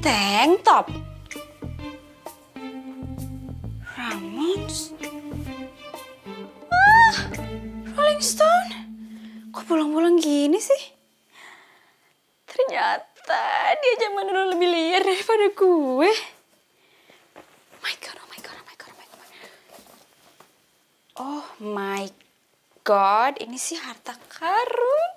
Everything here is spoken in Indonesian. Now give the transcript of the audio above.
Tank top. Ramones. Rolling Stone. Kok pulang-pulang gini sih? Ternyata dia zaman dulu lebih liar daripada gue. Oh my god, ini sih harta karun.